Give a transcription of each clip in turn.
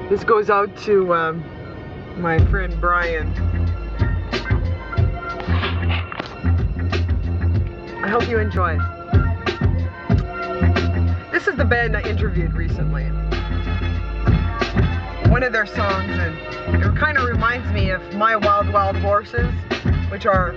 This goes out to my friend Brian. I hope you enjoy. This is the band I interviewed recently. One of their songs, and it kind of reminds me of My Wild Wild Horses, which are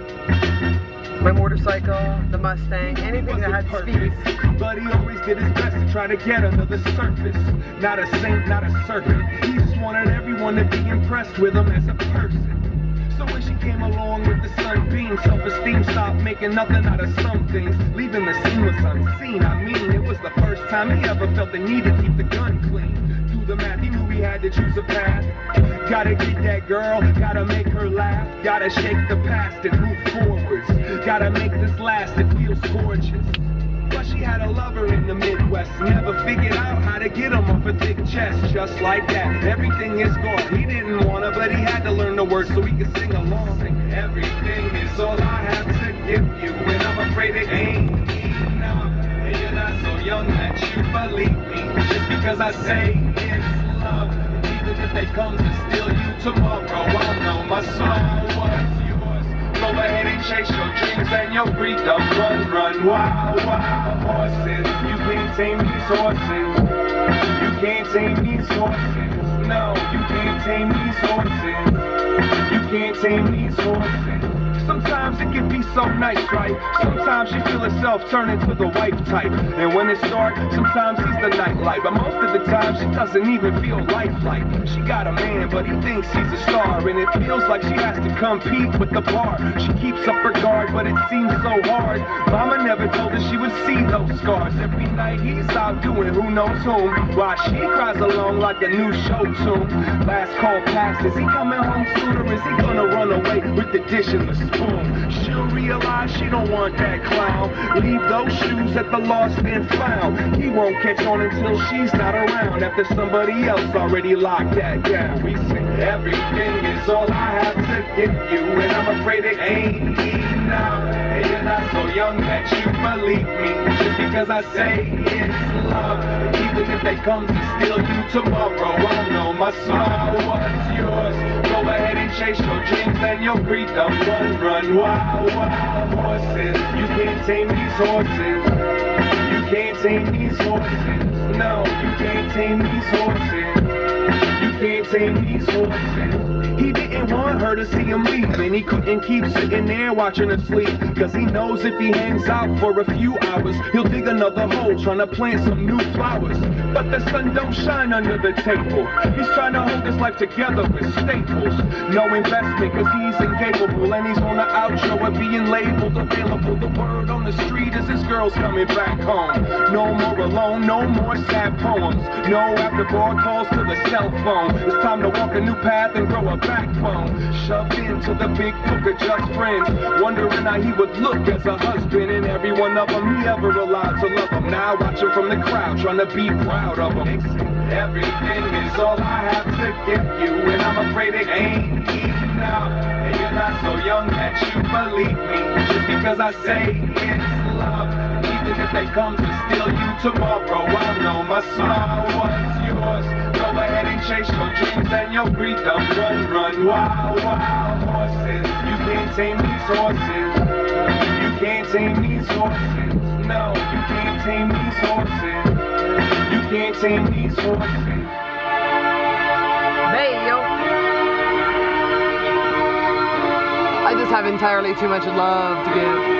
my motorcycle, the Mustang, anything that had speed. But he always did his best to try to get under the surface. Not a saint, not a serpent. He just wanted everyone to be impressed with him as a person. So when she came along with the sunbeam, self-esteem stopped making nothing out of some things. Leaving the scene was unseen. I mean, it was the first time he ever felt the need to keep the gun clean. Do the math, he knew he had to choose a path. Gotta get that girl, gotta make her laugh. Gotta shake the past and move forwards. Gotta make this last, it feels gorgeous. But she had a lover in the Midwest, never figured out how to get him off a thick chest. Just like that, everything is gone. He didn't wanna, but he had to learn the words so he could sing along. Everything is all I have to give you, and I'm afraid it ain't enough. And you're not so young that you believe me, just because I say it's love. Even if they come to steal you tomorrow, I'll know my soul was yours. Go ahead and chase your dreams and your freedom. Run, run, wild, wild horses. You can't tame these horses. You can't tame these horses. No, you can't tame these horses. You can't tame these horses. Sometimes it can be so nice, right? Sometimes she feel herself turn into the wife type. And when it's dark, sometimes he's the nightlight. But most of the time, she doesn't even feel lifelike. She got a man, but he thinks he's a star. And it feels like she has to compete with the bar. She keeps up her guard, but it seems so hard. Mama never told her she would see those scars. Every night he's out doing who knows whom, while she cries along like a new show tune. Last call passed, is he coming home soon, or is he gonna run away with the dish and the spoon? She'll realize she don't want that clown. Leave those shoes at the lost and found. He won't catch on until she's not around, after somebody else already locked that down. We sing everything is all I have to give you, and I'm afraid it ain't enough. And you're not so young that you believe me, just because I say it's love. Even if they come to steal you tomorrow, I'll know my soul was yours. Go ahead and chase your dreams and your freedom. Run, run, wild, wild horses. You can't tame these horses. You can't tame these horses. No, you can't tame these horses. You can't tame these horses. He didn't want her to see him leave, and he couldn't keep sitting there watching her sleep, cause he knows if he hangs out for a few hours, he'll dig another hole trying to plant some new flowers. But the sun don't shine under the table. He's trying to hold his life together with staples. No investment cause he's incapable, and he's on the outro of being labeled available. The word on the street is his girl's coming back home. No more alone, no more sad poems. No after bar calls to the cell phone. It's time to walk a new path and grow a backbone. Shoved into the big book of just friends, wondering how he would look as a husband. And every one of them he ever allowed to love him. Now watch him from the crowd, trying to be proud of him. Everything is all I have to give you, and I'm afraid it ain't enough. And you're not so young that you believe me, just because I say it's love. Even if they come to steal you tomorrow, I'll know my soul was yours. Go ahead and chase your dreams and your freedom. Run, run, wild, wild horses. You can't tame these horses. You can't tame these horses. No, you can't tame these horses. You can't tame these horses. Hey, yo. I just have entirely too much love to give.